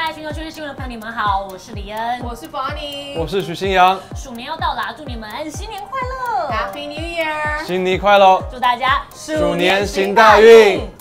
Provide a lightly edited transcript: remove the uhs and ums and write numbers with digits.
在全球趋势新闻的朋友，你们好，我是李恩， 我是 Bonnie， 我是徐新阳。 鼠年要到啦，祝你们新年快乐 ，Happy New Year， 新年快乐， 祝大家鼠年行大运。